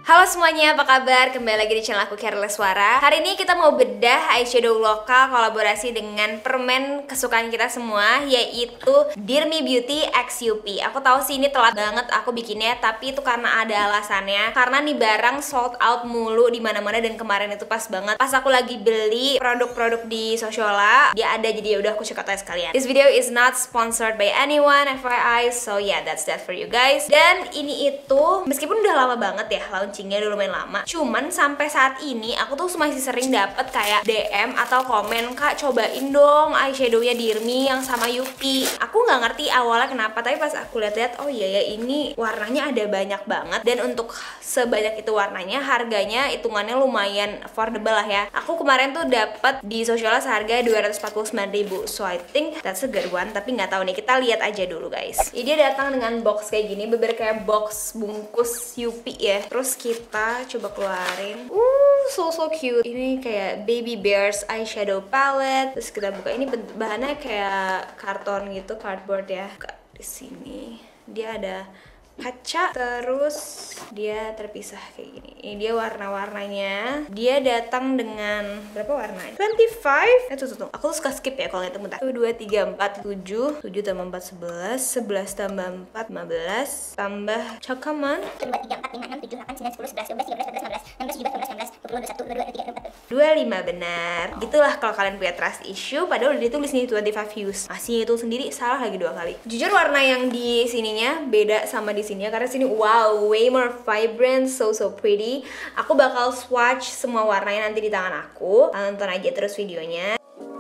Halo semuanya, apa kabar? Kembali lagi di channel aku Careless Suara. Hari ini kita mau bedah eyeshadow lokal kolaborasi dengan permen kesukaan kita semua, yaitu Dear Me Beauty X UP. Aku tahu sih ini telat banget aku bikinnya, tapi itu karena ada alasannya. Karena nih barang sold out mulu di mana-mana dan kemarin itu pas banget. Pas aku lagi beli produk-produk di Sociola, dia ada, jadi ya udah aku check out aja sekalian. This video is not sponsored by anyone, FYI. So yeah, that's that for you guys. Dan ini itu meskipun udah lama banget ya launchingnya, udah lumayan lama, cuman sampai saat ini aku tuh masih sering dapet kayak DM atau komen, "Kak, cobain dong eyeshadownya Dear Me yang sama Yupi." Aku nggak ngerti awalnya kenapa, tapi pas aku lihat-lihat, oh iya ya, ini warnanya ada banyak banget, dan untuk sebanyak itu warnanya harganya hitungannya lumayan affordable lah ya. Aku kemarin tuh dapet di Sociola seharga 249.000, so I think that's a good one. Tapi nggak tahu nih, kita lihat aja dulu guys. Jadi dia datang dengan box kayak gini, bener kayak box bungkus Yupi ya. Terus kita coba keluarin. So cute. Ini kayak baby bears eyeshadow palette. Terus kita buka, ini bahannya kayak karton gitu, cardboard ya. Di sini dia ada kaca, terus dia terpisah kayak gini. Ini dia warna-warnanya. Dia datang dengan berapa warnanya? 25. Tuh. Aku tuh suka skip ya kalau ngitung bentar. 2, 3, 4, 7. 7 tambah 4, 11. 11 tambah 4, 15. Tambah cakaman. 2, 3, 4, 5, 6, 7, 8, 9, 10, 11, 12, 13, 14, 15, 16, 17, 18, 19, 20, 21, 22, 23, 24. 25 benar. Gitulah kalau kalian punya trust issue. Padahal udah ditulis nih 25 views. Masih itu sendiri salah lagi 2 kali. Jujur warna yang di sininya beda sama di sini ya, karena sini wow, way more vibrant, so pretty. Aku bakal swatch semua warnanya nanti di tangan aku. Tonton aja terus videonya.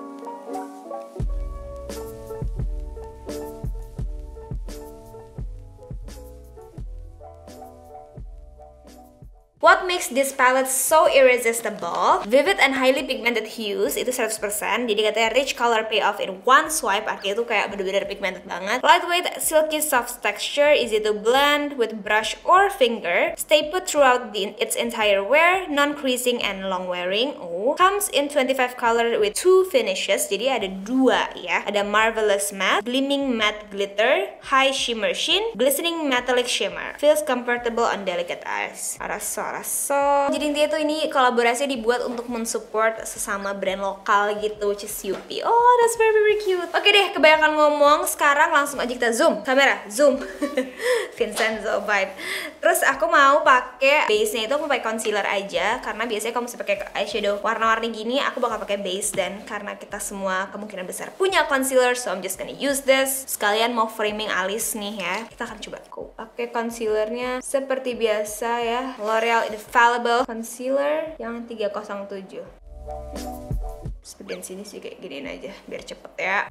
What makes this palette so irresistible? Vivid and highly pigmented hues, itu 100%. Jadi katanya rich color payoff in one swipe, artinya itu kayak bener-bener pigmented banget. Lightweight, silky soft texture, easy to blend with brush or finger. Stay put throughout its entire wear, non-creasing and long wearing. Comes in 25 color with 2 finishes, jadi ada 2 ya. Ada Marvelous Matte, Gleaming Matte Glitter, High Shimmer Sheen, Glistening Metallic Shimmer. Feels comfortable on delicate eyes. Rasa. Jadi intinya tuh ini kolaborasi dibuat untuk mensupport sesama brand lokal gitu, which is Yupi. Oh, that's very cute. Oke deh, kebanyakan ngomong, sekarang langsung aja kita zoom. Kamera, zoom. Vincenzo vibe. Terus aku mau pakai base-nya itu, aku pakai concealer aja, karena biasanya kalau mesti pakai eyeshadow warna-warni gini, aku bakal pakai base. Dan karena kita semua kemungkinan besar punya concealer, so I'm just gonna use this. Sekalian mau framing alis nih ya. Kita akan coba aku pakai concealernya seperti biasa ya, L'Oreal Infallible Concealer yang 307. Sebagian sini sih kayak giniin aja biar cepet ya.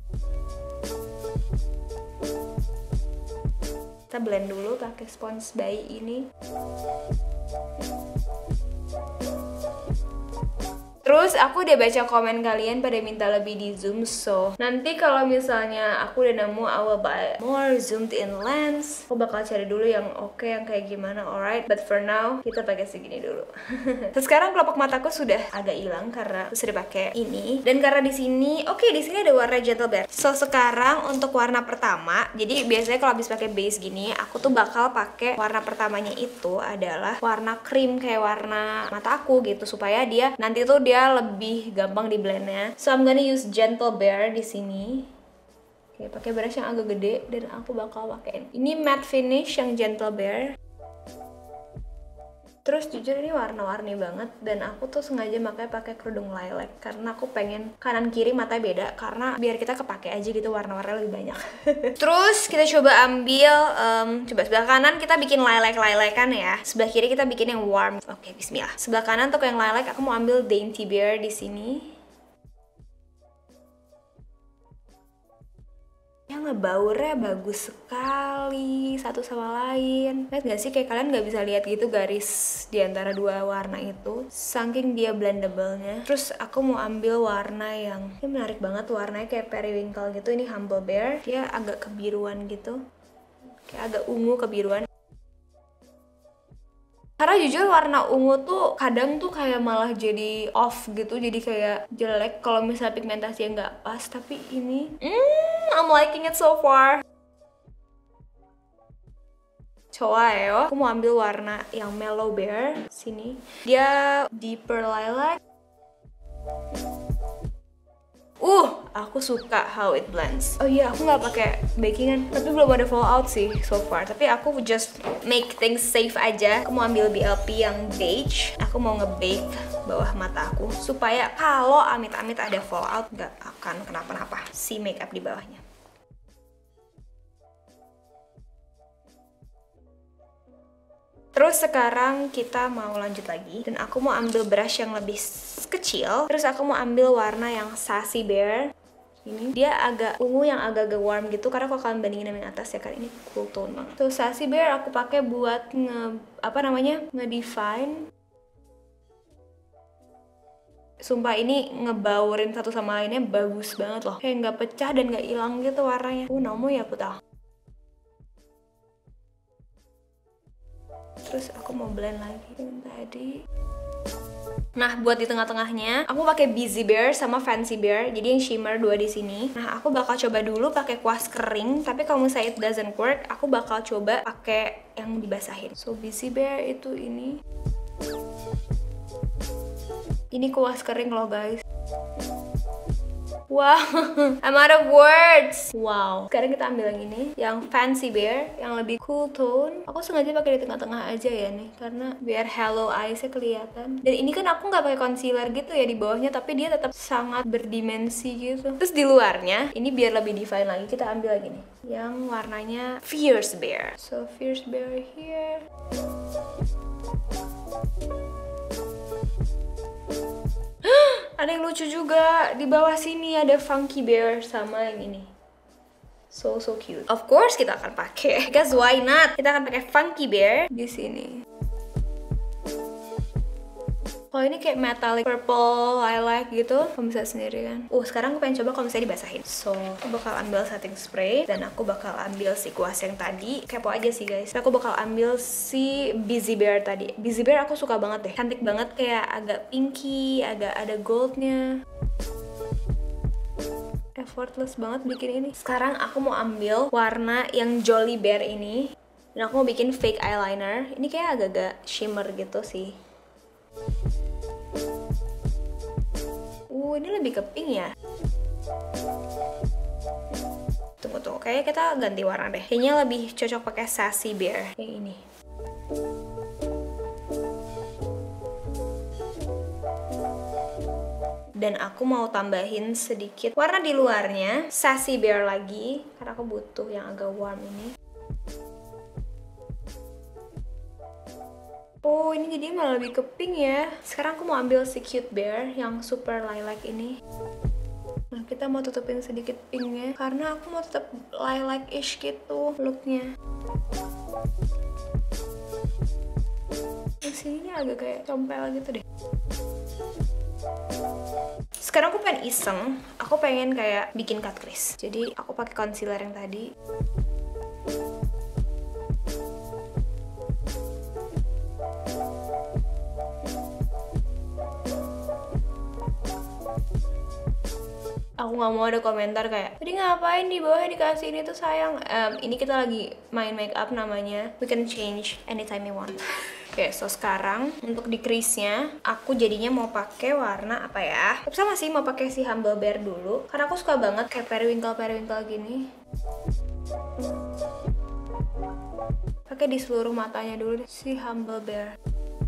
Kita blend dulu pakai spons bayi ini. Terus aku udah baca komen kalian pada minta lebih di zoom, so nanti kalau misalnya aku udah nemu I will buy more zoomed in lens. Aku bakal cari dulu yang oke, yang kayak gimana, alright. But for now kita pakai segini dulu. Terus sekarang kelopak mataku sudah agak hilang karena aku sudah pakai ini. Dan karena di sini, di sini ada warna Gentle Bear. So sekarang untuk warna pertama, jadi biasanya kalau habis pakai base gini, aku tuh bakal pakai warna pertamanya itu adalah warna cream kayak warna mata aku gitu, supaya dia nanti tuh dia lebih gampang di blendnya. So I'm gonna use Gentle Bear di sini. Oke, pakai brush yang agak gede dan aku bakal pakai ini matte finish yang Gentle Bear. Terus jujur ini warna-warni banget, dan aku tuh sengaja makanya pakai kerudung lilac karena aku pengen kanan kiri matanya beda, karena biar kita kepake aja gitu warna-warna lebih banyak. Terus kita coba ambil coba sebelah kanan kita bikin lilac-lilacan ya. Sebelah kiri kita bikin yang warm. Oke, bismillah. Sebelah kanan untuk yang lilac aku mau ambil Dainty Bear di sini. Ngebaurnya bagus sekali satu sama lain. Lihat gak sih, kayak kalian gak bisa lihat gitu garis di antara dua warna itu, saking dia blendable-nya. Terus aku mau ambil warna yang ini menarik banget, warnanya kayak periwinkle gitu. Ini Humble Bear, dia agak kebiruan gitu, kayak agak ungu kebiruan. Karena jujur warna ungu tuh kadang tuh kayak malah jadi off gitu, jadi kayak jelek kalau misalnya pigmentasinya nggak pas. Tapi ini, I'm liking it so far. Choaeo. Aku mau ambil warna yang Mellow Bear. Sini. Dia deeper lilac. Aku suka how it blends. Oh iya, aku nggak pakai bakingan, tapi belum ada fallout sih so far. Tapi aku just make things safe aja. Aku mau ambil BLP yang beige. Aku mau nge-bake bawah mata aku supaya kalau amit-amit ada fallout nggak akan kenapa-napa si makeup di bawahnya. Terus sekarang kita mau lanjut lagi, dan aku mau ambil brush yang lebih kecil. Terus aku mau ambil warna yang Sassy Bear. Ini dia agak ungu yang agak-agak warm gitu, karena kalau kalian bandingin sama yang atas ya kan, ini cool tone banget. Tuh Sassy Bear aku pakai buat nge-define. Sumpah ini ngebaurin satu sama lainnya bagus banget loh. Kayak nggak pecah dan nggak hilang gitu warnanya. Namu ya putah. Terus aku mau blend lagi yang tadi. Nah, buat di tengah-tengahnya, aku pakai Busy Bear sama Fancy Bear. Jadi yang shimmer dua di sini. Nah, aku bakal coba dulu pakai kuas kering. Tapi kalau misalnya it doesn't work, aku bakal coba pakai yang dibasahin. So Busy Bear itu ini. Ini kuas kering loh guys. Wow, I'm out of words. Wow. Sekarang kita ambil yang ini, yang Fancy Bear, yang lebih cool tone. Aku sengaja pakai di tengah-tengah aja ya nih, karena biar hollow eyes-nya kelihatan. Dan ini kan aku nggak pakai concealer gitu ya di bawahnya, tapi dia tetap sangat berdimensi gitu. Terus di luarnya, ini biar lebih define lagi, kita ambil lagi nih, yang warnanya Fierce Bear. So Fierce Bear here. Ada yang lucu juga, di bawah sini ada Funky Bear sama yang ini. So cute. Of course kita akan pakai, because why not? Kita akan pakai Funky Bear di sini. Kalau ini kayak metallic purple lilac gitu, kamu bisa sendiri kan. Sekarang aku pengen coba kalau misalnya dibasahin. So, aku bakal ambil setting spray, dan aku bakal ambil si kuas yang tadi. Kepo aja sih guys. Aku bakal ambil si Busy Bear tadi. Busy Bear aku suka banget deh. Cantik banget, kayak agak pinky, agak ada goldnya. Effortless banget bikin ini. Sekarang aku mau ambil warna yang Jolly Bear ini, dan aku mau bikin fake eyeliner. Ini kayak agak-agak shimmer gitu sih. Ini lebih ke pink ya. Tunggu, kayaknya kita ganti warna deh. Kayaknya lebih cocok pakai Sassy Bear yang ini. Dan aku mau tambahin sedikit warna di luarnya, Sassy Bear lagi, karena aku butuh yang agak warm ini. Ini jadi malah lebih ke pink ya. Sekarang aku mau ambil si Cute Bear yang super lilac ini. Nah, kita mau tutupin sedikit pinknya, karena aku mau tetap lilac-ish gitu looknya. Yang sini agak kayak compel gitu deh. Sekarang aku pengen iseng, aku pengen kayak bikin cut crease. Jadi aku pakai concealer yang tadi. Aku nggak mau ada komentar kayak, tadi ngapain di bawahnya dikasih ini tuh sayang. Ini kita lagi main makeup namanya. We can change anytime we want. Oke, so sekarang untuk di crease-nya aku jadinya mau pakai warna apa ya? Sama sih, mau pakai si Humble Bear dulu, karena aku suka banget kayak periwinkle gini. Pakai di seluruh matanya dulu deh, si Humble Bear.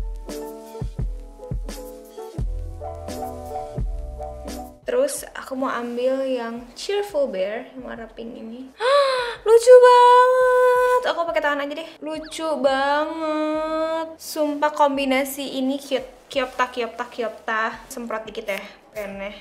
Terus aku mau ambil yang Cheerful Bear yang warna pink ini. Lucu banget. Aku pakai tangan aja deh. Lucu banget. Sumpah kombinasi ini cute. Kyopta. Semprot dikit ya pennya.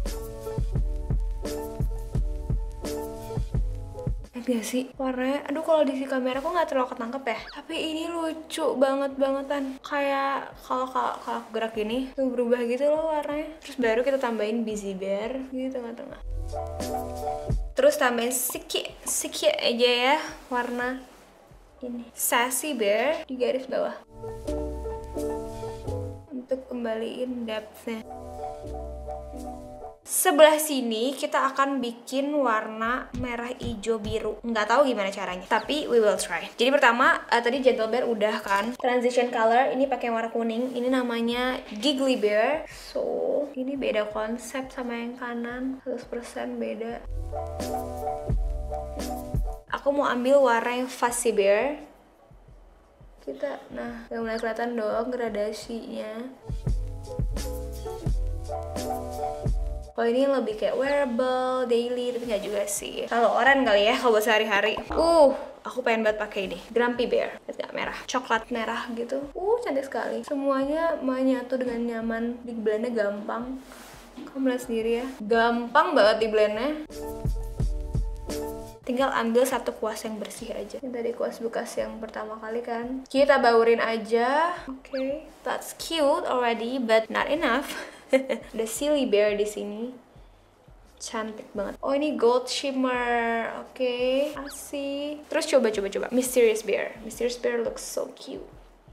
Gak sih warnanya, aduh kalau di kamera aku nggak terlalu ketangkep ya, tapi ini lucu bangetan. Kayak kalau aku gerak gini tuh berubah gitu loh warnanya. Terus baru kita tambahin Busy Bear di tengah-tengah. Terus tambahin sikit aja ya warna ini Sassy Bear di garis bawah untuk kembaliin depth-nya. Sebelah sini kita akan bikin warna merah, hijau, biru. Nggak tahu gimana caranya, tapi we will try. Jadi pertama, tadi Gentle Bear udah kan. Transition color ini pakai warna kuning. Ini namanya Giggly Bear. So, ini beda konsep sama yang kanan. 100% beda. Aku mau ambil warna yang Fussy Bear. Nah, udah mulai kelihatan dong gradasinya. Kalau ini lebih kayak wearable, daily, tapi nggak juga sih. Kalau orange kali ya, kalau buat sehari-hari. Aku pengen banget pakai ini. Grumpy Bear, lihat nggak, merah, coklat merah gitu. Cantik sekali. Semuanya menyatu dengan nyaman. Di blendnya gampang. Kamu lihat sendiri ya, gampang banget di blendnya. Tinggal ambil satu kuas yang bersih aja. Ini tadi kuas bekas yang pertama kali kan. Kita baurin aja. Oke, that's cute already, but not enough. Ada Silly Bear di sini. Cantik banget. Ini gold shimmer. Oke, asik. Terus coba. Mysterious Bear. Mysterious Bear looks so cute.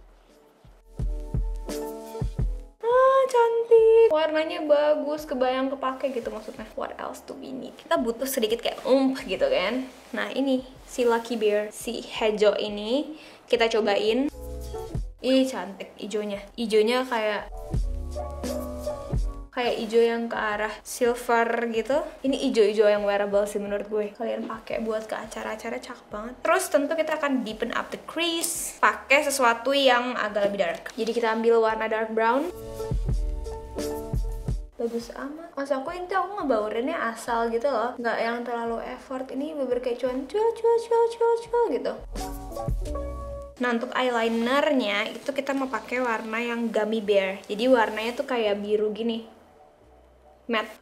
Cantik. Warnanya bagus, kebayang kepake gitu maksudnya. What else do we need? Kita butuh sedikit kayak gitu kan. Nah, ini si Lucky Bear, si hijau ini kita cobain. Cantik ijonya. Ijonya kayak hijau yang ke arah silver gitu. Ini hijau-hijau yang wearable sih menurut gue. Kalian pakai buat ke acara-acara cakep banget. Terus tentu kita akan deepen up the crease pakai sesuatu yang agak lebih dark. Jadi kita ambil warna dark brown. Bagus amat. Mas aku ngebaurinnya asal gitu loh, nggak yang terlalu effort. Ini bener kayak cuan gitu. Nah, untuk eyelinernya itu kita mau pakai warna yang Gummy Bear. Jadi warnanya tuh kayak biru gini, matte.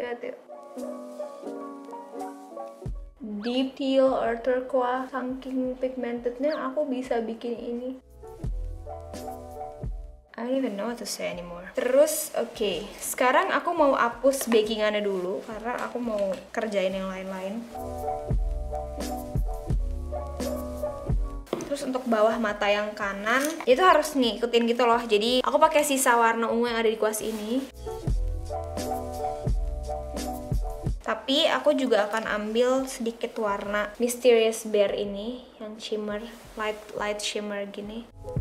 Deep teal or turquoise. Saking pigmentednya aku bisa bikin ini. I don't even know what to say anymore. Terus, oke. Sekarang aku mau hapus bakingannya dulu karena aku mau kerjain yang lain-lain. Terus untuk bawah mata yang kanan itu harus ngikutin gitu loh. Jadi aku pakai sisa warna ungu yang ada di kuas ini. Tapi aku juga akan ambil sedikit warna Mysterious Bear ini yang shimmer, light shimmer gini.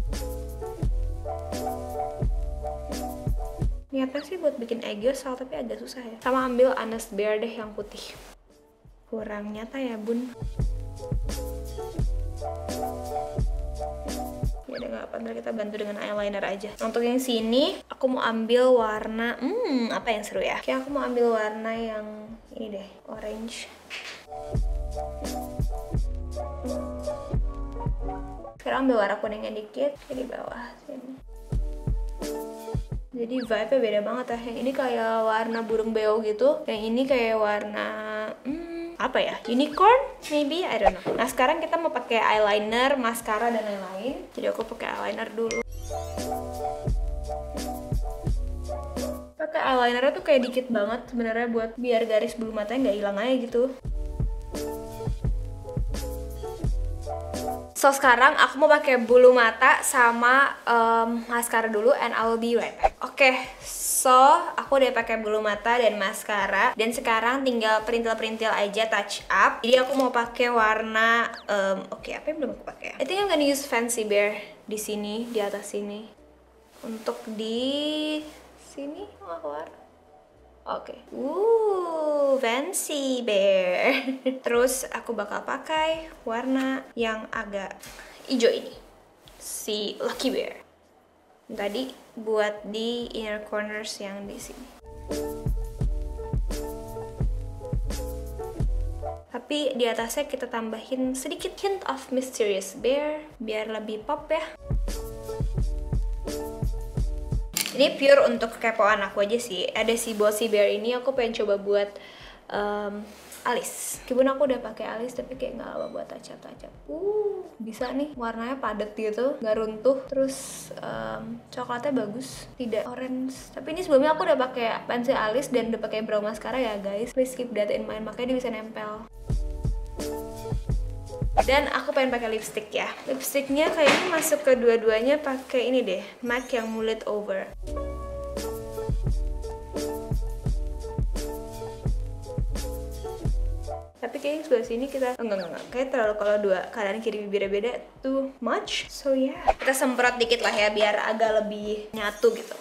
Niatnya sih buat bikin egosal tapi agak susah ya. Sama ambil Honest Bear deh yang putih. Kurang nyata ya bun. Ya udah nggak apa, ntar kita bantu dengan eyeliner aja. Untuk yang sini aku mau ambil warna apa yang seru ya? Kayak aku mau ambil warna yang ini deh, orange. Sekarang ambil warna kuningnya dikit di bawah sini. Jadi vibe-nya beda banget ya. Yang ini kayak warna burung beo gitu. Yang ini kayak warna apa ya? Unicorn maybe, I don't know. Nah, sekarang kita mau pakai eyeliner, mascara dan lain-lain. Jadi aku pakai eyeliner dulu. Pakai eyeliner tuh kayak dikit banget sebenarnya buat biar garis bulu matanya nggak hilang aja gitu. So sekarang aku mau pakai bulu mata sama maskara dulu and I will be right back. Oke, so aku udah pakai bulu mata dan maskara dan sekarang tinggal perintil-perintil aja, touch up. Jadi aku mau pakai warna oke, apa yang belum aku pakai? I think I'm gonna use Fancy Bear di sini, di atas sini. Untuk di sini nggak keluar. Oke, Fancy Bear. Terus aku bakal pakai warna yang agak hijau ini, si Lucky Bear. Tadi buat di inner corners yang di sini. Tapi di atasnya kita tambahin sedikit hint of Mysterious Bear biar lebih pop ya. Ini pure untuk kepoan aku aja sih. Ada si Bossy Bear ini aku pengen coba buat alis. Meskipun aku udah pakai alis tapi kayak nggak lama buat touch up. Bisa nih, warnanya padat gitu, nggak runtuh. Terus coklatnya bagus, tidak orange. Tapi ini sebelumnya aku udah pakai pensil alis dan udah pakai brow mascara ya guys. Please keep that in mind, makanya dia bisa nempel. Dan aku pengen pakai lipstick ya. Lipsticknya kayaknya masuk ke dua-duanya pakai ini deh, MAC yang Mullet Over. tapi kayaknya sebelah sini kita enggak kayak terlalu, kalau dua kanan kiri bibirnya beda too much. So yeah, kita semprot dikit lah ya biar agak lebih nyatu gitu.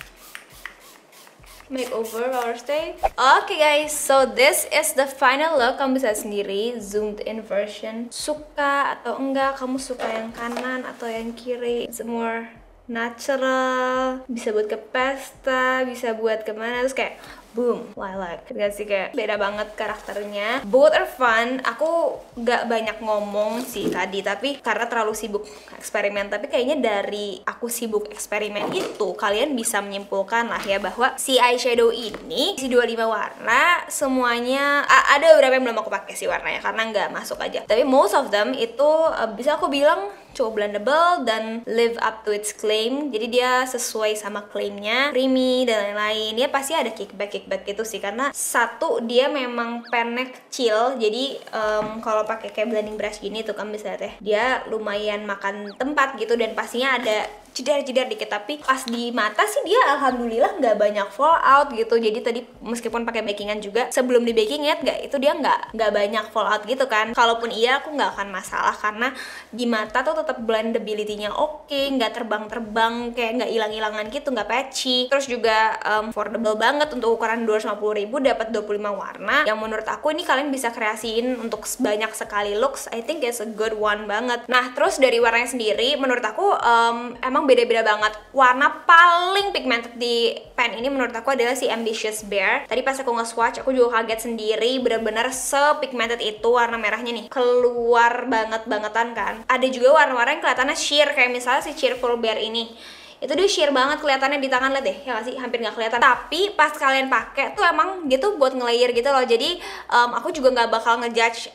Makeover our stay. Oke guys, so this is the final look. Kamu bisa sendiri zoomed in version. Suka atau enggak, kamu suka yang kanan atau yang kiri? It's more natural, bisa buat ke pesta, bisa buat kemana, terus kayak boom, lilac. Gak sih, kayak beda banget karakternya. Both are fun. Aku gak banyak ngomong sih tadi, tapi karena terlalu sibuk eksperimen. Tapi kayaknya dari aku sibuk eksperimen itu, kalian bisa menyimpulkan lah ya bahwa si eyeshadow ini, si 25 warna, semuanya ada beberapa yang belum aku pakai sih warnanya karena nggak masuk aja. Tapi most of them itu bisa aku bilang cukup blendable dan live up to its claim. Jadi dia sesuai sama claimnya, creamy dan lain-lain. Dia pasti ada kickback gitu sih, karena satu dia memang pennya kecil. Jadi kalau pakai kayak blending brush gini tuh kan bisa lihat ya, dia lumayan makan tempat gitu, dan pastinya ada jedar-jedar dikit, tapi pas di mata sih dia alhamdulillah nggak banyak fallout gitu. Jadi tadi meskipun pakai bakingan juga, sebelum di baking lihat nggak, itu dia nggak banyak fallout gitu kan. Kalaupun iya, aku nggak akan masalah karena di mata tuh tetap blendability-nya oke, nggak terbang-terbang, kayak nggak hilang-hilangan gitu, nggak patchy. Terus juga affordable banget untuk ukuran 250.000 dapat 25 warna. Yang menurut aku ini kalian bisa kreasiin untuk banyak sekali looks. I think it's a good one banget. Nah, terus dari warnanya sendiri, menurut aku emang beda-beda banget. Warna paling pigmented di pen ini menurut aku adalah si Ambitious Bear. Tadi pas aku nge-swatch, aku juga kaget sendiri, bener-bener sepigmented itu warna merahnya nih. Keluar banget-bangetan kan. Ada juga warna-warna yang kelihatannya sheer, kayak misalnya si Cheerful Bear ini. Itu dia sheer banget kelihatannya di tangan, lihat deh ya gak sih, hampir nggak kelihatan. Tapi pas kalian pakai tuh emang gitu buat nge-layer gitu loh. Jadi aku juga nggak bakal ngejudge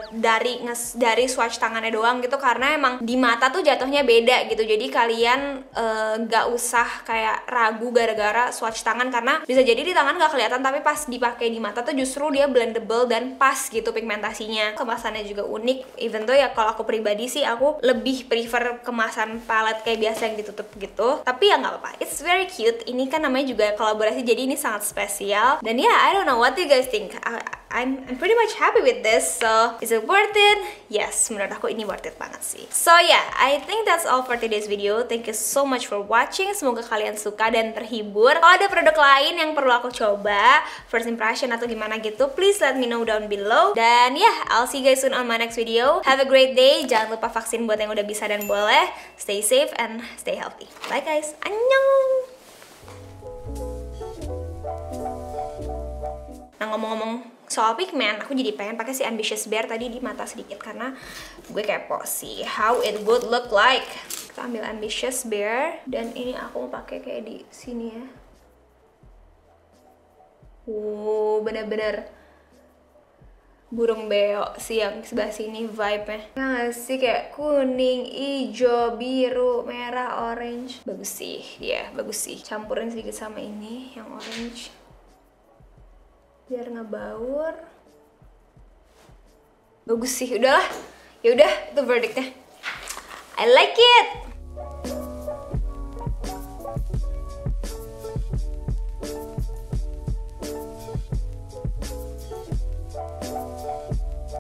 dari swatch tangannya doang gitu, karena emang di mata tuh jatuhnya beda gitu. Jadi kalian nggak usah kayak ragu gara-gara swatch tangan, karena bisa jadi di tangan nggak kelihatan, tapi pas dipakai di mata tuh justru dia blendable dan pas gitu pigmentasinya. Kemasannya juga unik, even though ya kalau aku pribadi sih aku lebih prefer kemasan palette kayak biasa yang ditutup gitu. Tapi ya nggak apa-apa, it's very cute. Ini kan namanya juga kolaborasi, jadi ini sangat spesial. Dan ya, I don't know what do you guys think. I'm pretty much happy with this. So, is it worth it? Yes, menurut aku ini worth it banget sih. So yeah, I think that's all for today's video. Thank you so much for watching. Semoga kalian suka dan terhibur. Kalau ada produk lain yang perlu aku coba, first impression atau gimana gitu, please let me know down below. Dan yeah, I'll see you guys soon on my next video. Have a great day. Jangan lupa vaksin buat yang udah bisa dan boleh. Stay safe and stay healthy. Bye guys. Annyeong. Nah, ngomong-ngomong soal pigment, aku jadi pengen pakai si Ambitious Bear tadi di mata sedikit karena gue kepo sih how it would look like. Kita ambil Ambitious Bear dan ini aku mau pakai kayak di sini ya. Bener-bener burung beo sih yang sebelah sini vibe-nya. Ya gak sih, kayak kuning, hijau, biru, merah, orange. Bagus sih, ya bagus sih. Campurin sedikit sama ini yang orange biar ngebaur. Bagus sih, udahlah. Ya udah, itu verdictnya. I like it.